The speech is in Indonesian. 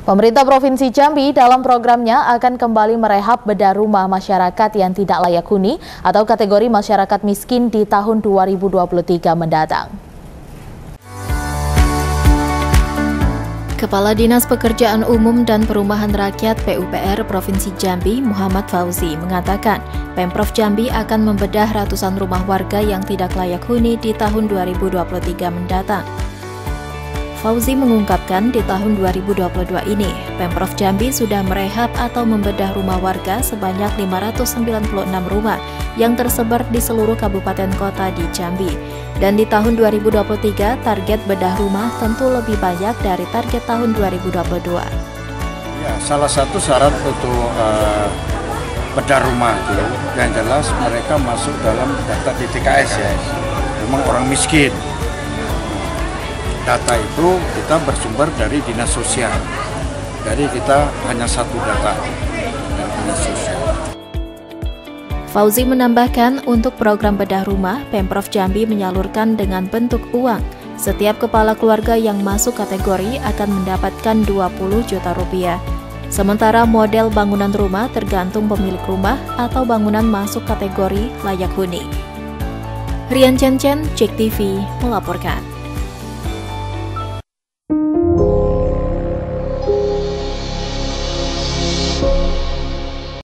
Pemerintah Provinsi Jambi dalam programnya akan kembali merehab bedah rumah masyarakat yang tidak layak huni atau kategori masyarakat miskin di tahun 2023 mendatang. Kepala Dinas Pekerjaan Umum dan Perumahan Rakyat PUPR Provinsi Jambi, Muhammad Fauzi, mengatakan Pemprov Jambi akan membedah ratusan rumah warga yang tidak layak huni di tahun 2023 mendatang. Fauzi mengungkapkan di tahun 2022 ini, Pemprov Jambi sudah merehab atau membedah rumah warga sebanyak 596 rumah yang tersebar di seluruh kabupaten kota di Jambi. Dan di tahun 2023, target bedah rumah tentu lebih banyak dari target tahun 2022. Ya, salah satu syarat untuk bedah rumah itu, yang jelas mereka masuk dalam data DTKS ya, memang orang miskin. Data itu kita bersumber dari Dinas Sosial, jadi kita hanya satu data dari Dinas Sosial. Fauzi menambahkan untuk program bedah rumah, Pemprov Jambi menyalurkan dengan bentuk uang. Setiap kepala keluarga yang masuk kategori akan mendapatkan 20 juta rupiah. Sementara model bangunan rumah tergantung pemilik rumah atau bangunan masuk kategori layak huni. Rian Chen, JEK TV melaporkan.